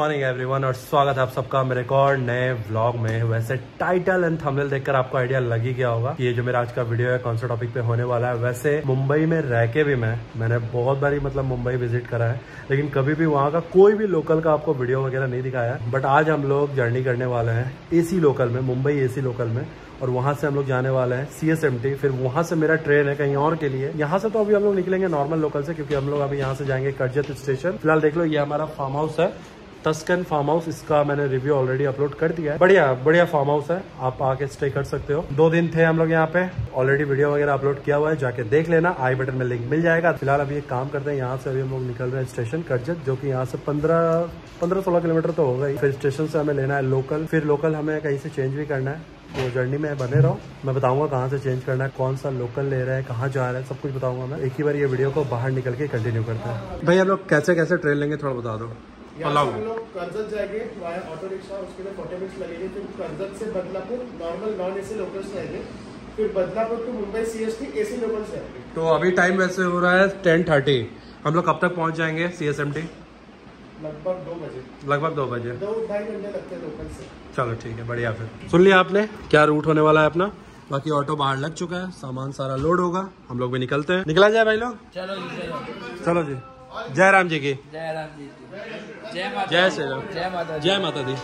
Morning everyone और स्वागत है आप सबका मेरे एक और नए व्लॉग में। वैसे टाइटल एंड थंबनेल देखकर आपको आइडिया लग ही गया होगा कि ये जो मेरा आज का वीडियो है कौन सा टॉपिक पे होने वाला है। वैसे मुंबई में रह के भी मैंने बहुत बारी मुंबई विजिट करा है, लेकिन कभी भी वहाँ का कोई भी लोकल का आपको वीडियो वगैरह नहीं दिखाया। बट आज हम लोग जर्नी करने वाले हैं AC लोकल में, मुंबई AC लोकल में, और वहां से हम लोग जाने वाले हैं CSMT। फिर वहां से मेरा ट्रेन है कहीं और के लिए। यहाँ से तो अभी हम लोग निकलेंगे नॉर्मल लोकल से, क्योंकि हम लोग अभी यहाँ से जाएंगे कर्जत स्टेशन। फिलहाल देख लो ये हमारा फार्म हाउस है, टस्कन फार्म हाउस। इसका मैंने रिव्यू ऑलरेडी अपलोड कर दिया है। बढ़िया फार्म हाउस है, आप आके स्टे कर सकते हो। 2 दिन थे हम लोग यहाँ पे, ऑलरेडी वीडियो वगैरह अपलोड किया हुआ है, जाके देख लेना, आई बटन में लिंक मिल जाएगा। फिलहाल अभी एक काम करते हैं, यहाँ से अभी हम लोग निकल रहे हैं स्टेशन कर्जत, जो कि यहाँ से 15-16 किलोमीटर तो होगा ही। फिर स्टेशन से हमें लेना है लोकल, फिर लोकल हमें कहीं से चेंज भी करना है। तो जर्नी में बने रहो, मैं बताऊंगा कहाँ से चेंज करना है, कौन सा लोकल ले रहा है, कहाँ जा रहा है, सब कुछ बताऊंगा मैं। एक ही बार ये वीडियो को बाहर निकल के कंटिन्यू करते हैं। भाई हम लोग कैसे ट्रेन लेंगे थोड़ा बता दो। हम लोग कर्जत जाएंगे वाया ऑटो रिक्शा, उसके लिए 40 मिनट्स लगेंगे। फिर कर्जत से Badlapur normal non AC locals जाएंगे, फिर Badlapur to Mumbai CST AC locals जाएंगे। तो अभी टाइम वैसे हो रहा है 10:30। हम लोग कब तक पहुंच जाएंगे CSMT? लगभग 2 बजे। 2-2.5 घंटे लगते हैं लोकल से। चलो ठीक है, बढ़िया। फिर सुन लिया आपने क्या रूट होने वाला है अपना। बाकी ऑटो बाहर लग चुका है, सामान सारा लोड होगा, हम लोग भी निकलते हैं। निकला जाए भाई लोग, चलो जी। जय राम जी की जय। राम जी की जय श्री राम। जय माता दी।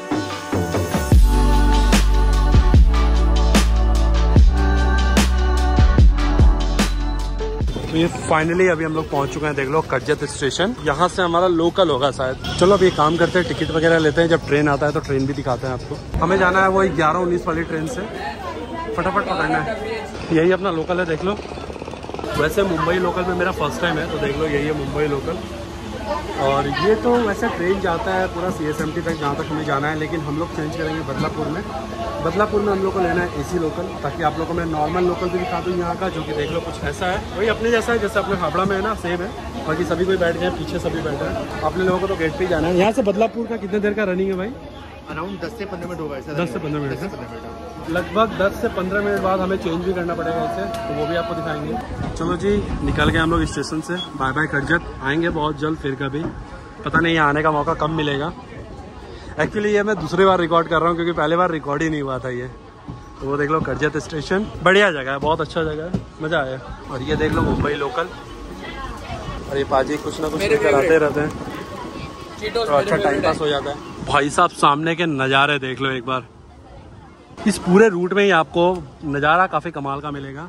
तो ये फाइनली अभी हम लोग पहुंच चुके हैं, देख लो कर्जत स्टेशन। यहाँ से हमारा लोकल होगा शायद। चलो अभी एक काम करते हैं, टिकट वगैरह लेते हैं, जब ट्रेन आता है तो ट्रेन भी दिखाते हैं आपको। हमें जाना है वो 11:19 वाली ट्रेन से, फटाफट पकड़ना है। यही अपना लोकल है, देख लो। वैसे मुंबई लोकल में मेरा फर्स्ट टाइम है, तो देख लो यही है मुंबई लोकल। और ये तो वैसे ट्रेन जाता है पूरा CSMT तक, जहाँ तक हमें जाना है, लेकिन हम लोग चेंज करेंगे बदलापुर में। बदलापुर में हम लोग को लेना है AC लोकल, ताकि आप लोगों को मैं नॉर्मल लोकल भी दिखा दूँ यहाँ का, जो कि देख लो कुछ ऐसा है, वही अपने जैसा है जैसे अपने हावड़ा में है ना, सेम है। बाकी सभी कोई बैठ गए, पीछे सभी बैठे हैं। अपने लोगों को तो गेट पे ही जाना है। यहाँ से बदलापुर का कितने देर का रनिंग है भाई? अराउंड 10 से 15 मिनट होगा। 10 से 15 मिनट, लगभग 10 से 15 मिनट बाद हमें चेंज भी करना पड़ेगा इसे, तो वो भी आपको दिखाएंगे। चलो जी, निकल गए हम लोग स्टेशन से। बाय बाय कर्जत, आएंगे बहुत जल्द फिर कभी, पता नहीं आने का मौका कब मिलेगा। एक्चुअली ये मैं दूसरी बार रिकॉर्ड कर रहा हूँ, क्योंकि पहली बार रिकॉर्ड ही नहीं हुआ था ये। तो वो देख लो कर्जत स्टेशन, बढ़िया जगह है, बहुत अच्छा जगह है, मज़ा आया। और ये देख लो मुंबई लोकल, और ये पाजी कुछ ना कुछ कराते रहते हैं, तो अच्छा टाइम पास हो जाता है। भाई साहब सामने के नज़ारे देख लो एक बार। इस पूरे रूट में ही आपको नज़ारा काफ़ी कमाल का मिलेगा।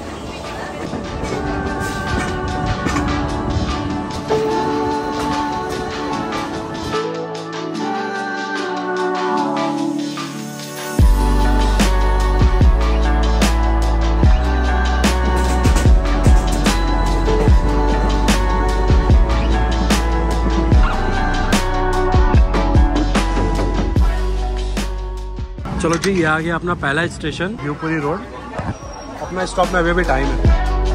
चलो जी, ये आ गया अपना पहला स्टेशन, न्यूपुरी रोड। अपना स्टॉप में अभी भी टाइम है।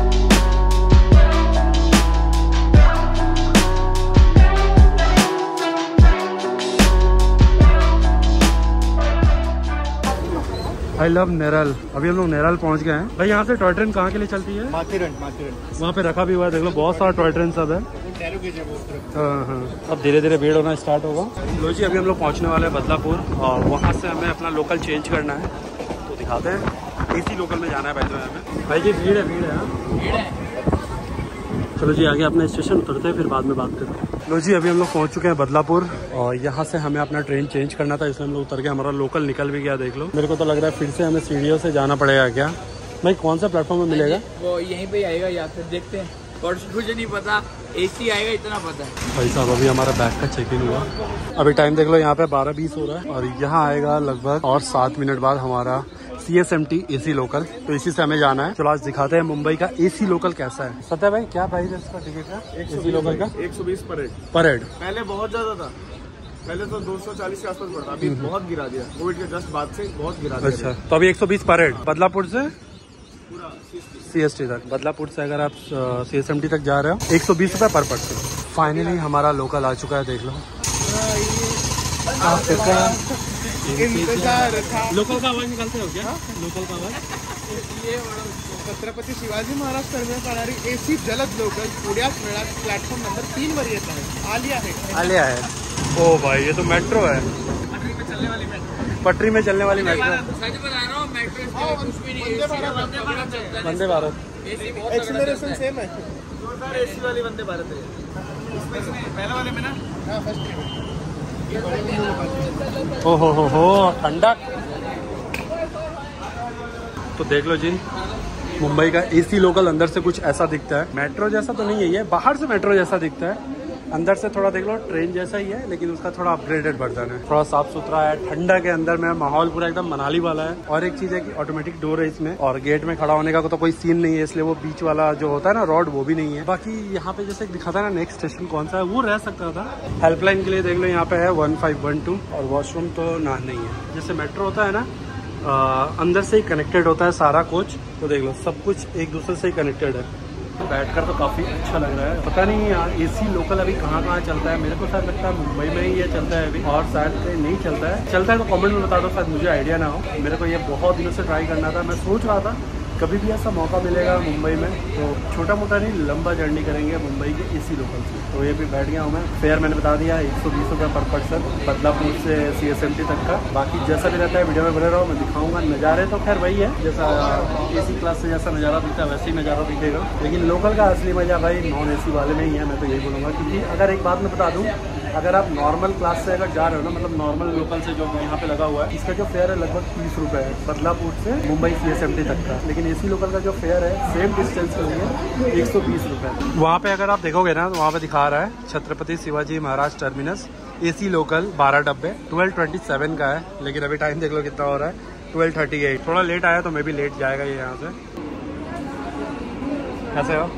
I love Neral. अभी हम लोग नेरल पहुंच गए हैं। भाई यहाँ से टॉय ट्रेन कहाँ के लिए चलती है? माथेरन। वहाँ पे रखा भी हुआ है, देख लो बहुत सारा टॉय ट्रेन सब है। हाँ, अब धीरे धीरे भीड़ होना स्टार्ट होगा। लो जी, अभी हम लोग पहुँचने वाले हैं बदलापुर, और वहाँ से हमें अपना लोकल चेंज करना है, तो दिखाते हैं। AC लोकल में जाना है भाई, तो हमें भाई जी भीड़ है। चलो जी, आगे अपना स्टेशन उतरते हैं, फिर बाद में बात करते हैं। लो जी, अभी हम लोग पहुंच चुके हैं बदलापुर, और यहाँ से हमें अपना ट्रेन चेंज करना था, इसलिए हम लोग उतर के हमारा लोकल निकल भी गया। देख लो, मेरे को तो लग रहा है फिर से हमें सीढ़ियों से जाना पड़ेगा क्या। भाई कौन सा प्लेटफॉर्म में मिलेगा? वो यहीं पे आएगा, या फिर देखते हैं, और मुझे नहीं पता, AC आएगा इतना पता है। भाई साहब अभी हमारा बैग का चेक इन हुआ, अभी टाइम देख लो यहाँ पे 12:20 हो रहा है, और यहाँ आएगा लगभग और 7 मिनट बाद हमारा CSMT AC लोकल, तो इसी से हमें जाना है। चलो आज दिखाते हैं मुंबई का AC लोकल कैसा है। सत्या भाई क्या प्राइस है इसका टिकट का? AC लोकल का 120 पर हेड। पहले बहुत ज्यादा था, पहले तो 240 के आसपास पड़ता, अभी बहुत गिरा दिया, कोविड के जस्ट बाद से बहुत गिरा दिया। अच्छा, तो अभी 120 पर हेड। बदलापुर से CST तक, बदलापुर से अगर आप CSMT तक जा रहे हो 120 रुपये पर पर्सन। फाइनली हमारा लोकल आ चुका है, देख लो। लोकल का आवाज निकालते हो क्या? लोकल का आवाज ये छत्रपती शिवाजी महाराज टर्मिनल जाणारी AC जलद लोकल पुण्यात मिळाली, प्लॅटफॉर्म नंबर 3 वर येत आहे, आली आहे। ओ भाई ये तो मेट्रो है, पटरी में चलने वाली मेट्रो। सच बता रहा हूँ, मेट्रो कुछ भी नहीं है। वंदे भारत एक्सीलरेशन सेम है। एसी वाली वंदे भारत है पहले वाले में ना। हो ठंडा। तो देख लो जी, मुंबई का एसी लोकल अंदर से कुछ ऐसा दिखता है। मेट्रो जैसा तो नहीं है ये, बाहर से मेट्रो जैसा दिखता है, अंदर से थोड़ा देख लो ट्रेन जैसा ही है, लेकिन उसका थोड़ा अपग्रेडेड वर्जन है। थोड़ा साफ सुथरा है, ठंडा के अंदर में माहौल पूरा एकदम मनाली वाला है। और एक चीज है कि ऑटोमेटिक डोर है इसमें, और गेट में खड़ा होने का तो कोई सीन नहीं है, इसलिए वो बीच वाला जो होता है ना रॉड, वो भी नहीं है। बाकी यहाँ पे जैसे दिखा था ना नेक्स्ट स्टेशन कौन सा है, वो रह सकता था। हेल्पलाइन के लिए देख लो यहाँ पे है 1512, और वॉशरूम तो ना नहीं है। जैसे मेट्रो होता है ना, अंदर से ही कनेक्टेड होता है सारा कोच, तो देख लो सब कुछ एक दूसरे से ही कनेक्टेड है। बैठकर तो काफ़ी अच्छा लग रहा है। पता नहीं यार एसी लोकल अभी कहाँ चलता है, मेरे को शायद लगता है मुंबई में ही ये चलता है अभी, और शायद नहीं चलता है तो कमेंट में बता दो, शायद मुझे आइडिया ना हो। मेरे को ये बहुत दिनों से ट्राई करना था। मैं सोच रहा था कभी भी ऐसा मौका मिलेगा मुंबई में तो छोटा मोटा नहीं लंबा जर्नी करेंगे मुंबई के एसी लोकल से। तो ये भी बैठ गया हूँ मैं। फेयर मैंने बता दिया 120 रुपये पर पर्सन, बदलापुर से CSMT तक का। बाकी जैसा भी रहता है वीडियो में बने रहो, मैं दिखाऊंगा। नज़ारे तो खैर वही है, जैसा एसी क्लास से जैसा नज़ारा दिखता है वैसे ही नज़ारा दिखेगा, लेकिन लोकल का असली मज़ा भाई नॉन एसी वाले में ही है। मैं तो यही बोलूँगा, क्योंकि अगर एक बात मैं बता दूँ, अगर आप नॉर्मल क्लास से अगर जा रहे हो ना, मतलब नॉर्मल लोकल से जो यहाँ पे लगा हुआ है, इसका जो फेयर है लगभग 30 रुपये है, बदलापुर से मुंबई CSMT तक का। लेकिन एसी लोकल का जो फेयर है सेम डिस्टेंस के लिए 120 रुपये। वहाँ पे अगर आप देखोगे ना तो वहाँ पे दिखा रहा है Chhatrapati Shivaji Maharaj terminus AC local 12 डब्बे 12:27 का है, लेकिन अभी टाइम देख लो कितना हो रहा है 12:38। थोड़ा लेट आया तो मैं भी लेट जाएगा ये यहाँ से। कैसे हो?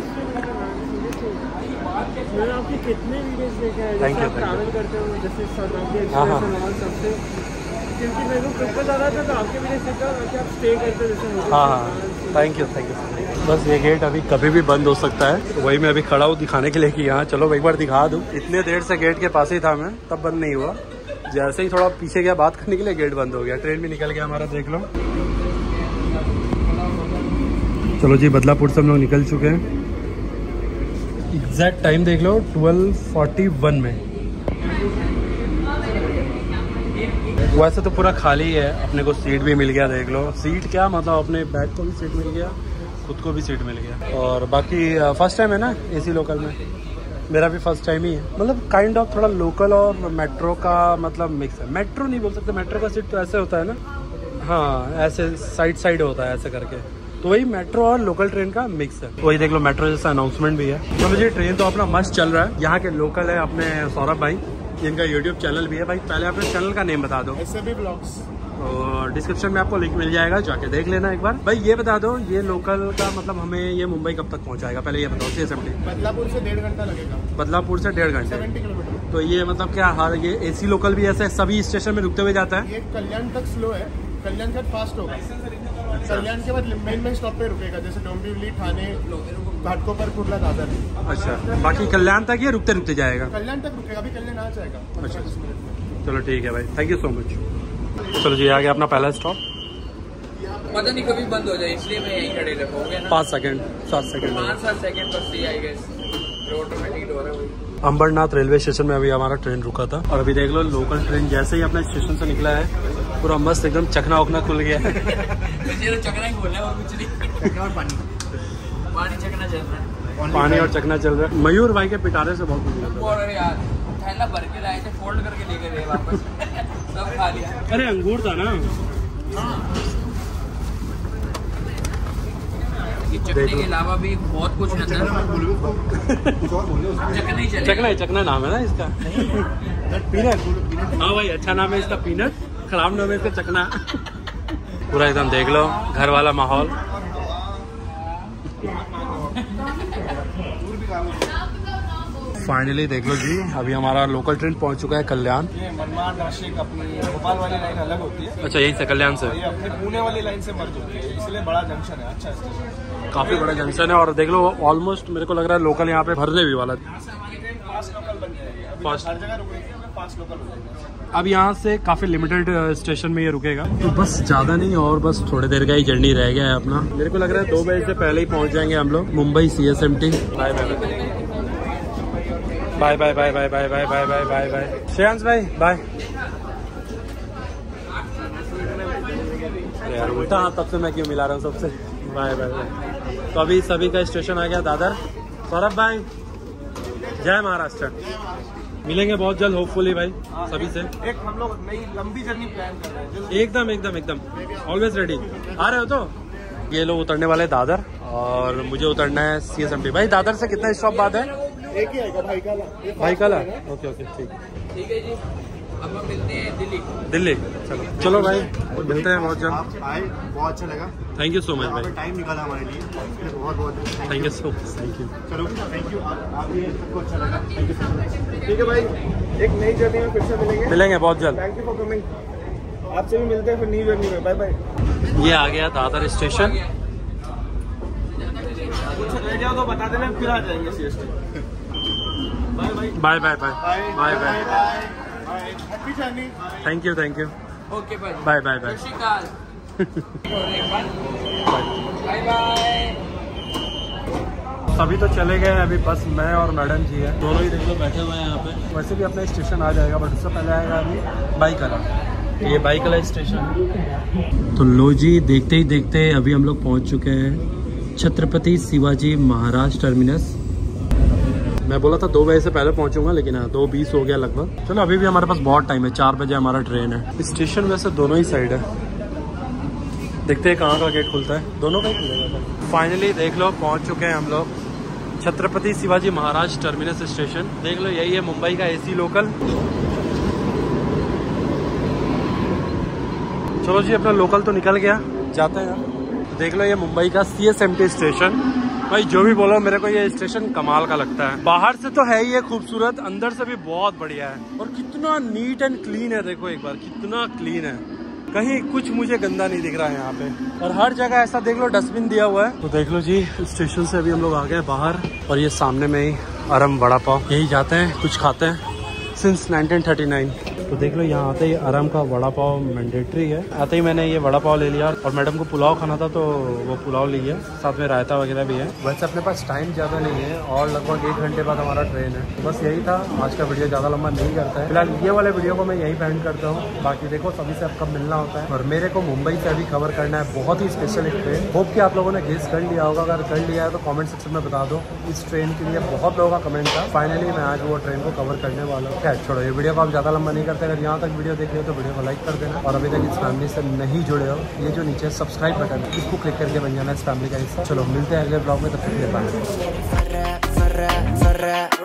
मैंने आपके कितने वीडियोस देखे हैं जैसे आप ट्रैवल करते हो, जैसे सौराष्ट्र एक्सप्रेस और सबसे, क्योंकि मेरे को खुद को लगा था तो आपके वीडियोस देखा कि आप स्टे करते हो जैसे। हाँ, थैंक यू। बस ये गेट अभी कभी भी बंद हो सकता है, तो वही मैं अभी खड़ा हूँ दिखाने के लिए कि यहाँ चलो एक बार दिखा दूँ। इतने देर से गेट के पास ही था मैं, तब बंद नहीं हुआ। जैसे ही थोड़ा पीछे गया बात करने के लिए गेट बंद हो गया। ट्रेन भी निकल गया हमारा, देख लो। चलो जी, बदलापुर से हम लोग निकल चुके हैं। एग्जैक्ट टाइम देख लो 12:41 में। वैसे तो पूरा खाली है, अपने को सीट भी मिल गया, देख लो। सीट क्या मतलब, अपने बैग को भी सीट मिल गया, खुद को भी सीट मिल गया। और बाकी फर्स्ट टाइम है ना एसी लोकल में, मेरा भी फर्स्ट टाइम ही है। मतलब काइंड ऑफ थोड़ा लोकल और मेट्रो का मतलब मिक्स है। मेट्रो नहीं बोल सकते, मेट्रो का सीट तो ऐसे होता है ना, हाँ ऐसे साइड होता है ऐसे करके, तो वही मेट्रो और लोकल ट्रेन का मिक्स है। वही देख लो मेट्रो जैसा अनाउंसमेंट भी है। चलो जी, ट्रेन तो अपना मस्त चल रहा है। यहाँ के लोकल है अपने सौरभ भाई, इनका यूट्यूब चैनल भी है। भाई पहले अपने चैनल का नेम बता दो। SAB ब्लॉग्स, और डिस्क्रिप्शन में आपको लिंक मिल जाएगा, जाके देख लेना एक बार। भाई ये बता दो, ये लोकल का मतलब हमें ये मुंबई कब तक पहुँचाएगा, पहले ये बताओ। CSMT बदलापुर से 1.5 घंटा लगेगा। बदलापुर से 1.5 घंटे, 70 किलोमीटर। तो ये मतलब क्या हर ये एसी लोकल भी ऐसे सभी स्टेशन में रुकते हुए जाता है? ये कल्याण तक स्लो है, कल्याण तक फास्ट होगा। कल्याण के बाद मेन स्टॉप पे रुकेगा, जैसे डोंबिवली, ठाणे, घाटकोपर, कुर्ला, दादर। अच्छा, बाकी कल्याण तक ये रुकते रुकते जाएगा? कल्याण तक रुकेगा, अभी कल्याण आ जाएगा। अच्छा, चलो ठीक है भाई, थैंक यू सो मच। चलो जी, आ गया अपना पहला स्टॉप। पता नहीं कभी बंद हो जाए, इसलिए मैं यहीं खड़े रखोगे ना। 5 सेकंड 7 सेकंड 5-7 सेकंड बस ही आई गेस, ऑटोमेटिक डोर है वही। अंबरनाथ रेलवे स्टेशन में अभी हमारा ट्रेन रुका था, और अभी देख लो लोकल ट्रेन जैसे ही अपने स्टेशन से निकला है, पूरा मस्त एकदम चखना उखना खुल गया है। चखना ही बोलना है और कुछ नहीं। और पानी चखना चल रहा है, पानी और चखना चल रहा है। मयूर भाई के पिटारे से बहुत कुछ मिला। यार थैला भर के लाए थे, फोल्ड करके लेके गए वापस। सब खा लिया। अरे अंगूर था ना। चखने के अलावा भी बहुत कुछ अंदर। चखना नाम है ना इसका। पीनट, हाँ भाई अच्छा नाम है इसका पीनट, खराब नाम है इसका चखना। पूरा एकदम देख लो घर वाला माहौल। फाइनली देख लो जी, अभी हमारा लोकल ट्रेन पहुंच चुका है कल्याण। ये मनमाड नासिक अपनी भोपाल वाली लाइन अलग होती है। अच्छा, यहीं से कल्याण से? ये अपनी पुणे वाली लाइन से मर्ज होती है, इसलिए बड़ा जंक्शन है, अच्छा स्टेशन, काफी बड़ा जंक्शन है। और देख लो ऑलमोस्ट मेरे को लग रहा है लोकल यहाँ पे भरने भी वाला। फास्ट लोकल बन जाएगी, अभी फास्ट हर जगह रुक रही है, फास्ट लोकल हो जाएगा। अब यहाँ से काफी लिमिटेड स्टेशन में ये रुकेगा, तो बस ज्यादा नहीं और बस थोड़ी देर का ही जर्नी रह गया है अपना। मेरे को लग रहा है 2 बजे से पहले ही पहुंच जाएंगे हम लोग Mumbai CSMT। Bye bye bye bye bye bye bye bye bye bye Shreyansh भाई बाय। यार उल्टा हाथ तब से मैं क्यों मिला रहा हूँ सबसे। Bye bye bye. तो अभी सभी का स्टेशन आ गया दादर। सौरभ भाई जय महाराष्ट्र। मिलेंगे बहुत जल्द होपफुली भाई सभी से। एक हम लोग नई लंबी जर्नी प्लान कर रहे हैं। एकदम एकदम एकदम ऑलवेज रेडी। आ रहे हो तो? ये लोग उतरने वाले दादर और मुझे उतरना है CSMT। भाई दादर से कितना स्टॉप बाद है? एक ही आएगा भाईकाला। भाईकाला ओके ओके ठीक है जी। अब हम मिलते हैं दिल्ली। चलो चलो भाई मिलते हैं बहुत जल्द। आप आए बहुत अच्छा लगा। थैंक यू सो मच भाई। टाइम निकाला हमारे लिए बहुत बहुत thank you so much. Thank you. चलो थैंक यू। आप भी सबको अच्छा लगा। Thank you so much. ठीक है भाई एक नई जर्नी में फिर से मिलेंगे बहुत जल्द। Thank you for coming. आपसे भी मिलते हैं फिर नई जर्नी में। Bye bye. ये आ गया दादर स्टेशन। कुछ रह जाओ तो बता देना फिर आ जाएंगे CST। Bye bye bye bye bye bye bye. Happy journey. Thank you thank you. Okay bye bye bye bye. Sat Shri Akal. Bye bye. सभी तो चले गए हैं, अभी बस मैं और मैडम जी है, दोनों ही देख लो बैठे हुए हैं यहाँ पे। वैसे भी अपना स्टेशन आ जाएगा बट उससे पहले आएगा अभी बाईकला। ये बाईकला स्टेशन। तो लो जी देखते ही देखते अभी हम लोग पहुँच चुके हैं छत्रपति शिवाजी महाराज टर्मिनस। मैं बोला था 2 बजे से पहले पहुंचूंगा लेकिन हाँ 2:20 हो गया लगभग। चलो अभी भी हमारे पास बहुत टाइम है, 4 बजे हमारा ट्रेन है। स्टेशन वैसे दोनों ही साइड है, देखते हैं कहाँ का गेट खुलता है। दोनों का ही खुलेगा। फाइनली देख लो पहुंच चुके हैं हम लोग छत्रपति शिवाजी महाराज टर्मिनस स्टेशन। देख लो यही है मुंबई का AC लोकल। चलो जी अपना लोकल तो निकल गया, जाते हैं। तो देख लो ये मुंबई का CSMT स्टेशन। भाई जो भी बोलो मेरे को ये स्टेशन कमाल का लगता है। बाहर से तो है ही है खूबसूरत, अंदर से भी बहुत बढ़िया है। और कितना नीट एंड क्लीन है, देखो एक बार कितना क्लीन है, कहीं कुछ मुझे गंदा नहीं दिख रहा है यहाँ पे। और हर जगह ऐसा देख लो डस्टबिन दिया हुआ है। तो देख लो जी स्टेशन से अभी हम लोग आ गए बाहर और ये सामने में ही अरम वड़ा पाव, यही जाते हैं कुछ खाते हैं सिंस 1939। तो देख लो यहाँ आते ही आराम का वड़ा पाव मैंडेटरी है। आते ही मैंने ये वड़ा पाव ले लिया और मैडम को पुलाव खाना था तो वो पुलाव ले लिया, साथ में रायता वगैरह भी है। वैसे अपने पास टाइम ज़्यादा नहीं है और लगभग 1 घंटे बाद हमारा ट्रेन है। तो बस यही था, आज का वीडियो ज़्यादा लंबा नहीं करता है। फिलहाल ये वाले वीडियो को मैं यही एंड करता हूँ। बाकी देखो सभी से अब कब मिलना होता है। और मेरे को मुंबई से अभी कवर करना है बहुत ही स्पेशल एक ट्रेन। होप कि आप लोगों ने गेस कर लिया होगा, अगर कर लिया है तो कॉमेंट सेक्शन में बता दो। इस ट्रेन के लिए बहुत लोगों का कमेंट था, फाइनली मैं आज वो ट्रेन को कवर करने वाला हूँ। खैर छोड़ो, ये वीडियो को आप ज़्यादा लंबा नहीं करते। अगर यहाँ तक वीडियो देख रहे हो तो वीडियो को लाइक कर देना और अभी तक इस फैमिली से नहीं जुड़े हो, ये जो नीचे सब्सक्राइब बटन है इसको क्लिक करके बन जाना इस फैमिली का हिस्सा। चलो मिलते हैं अगले ब्लॉग में, तब तक के लिए बाय।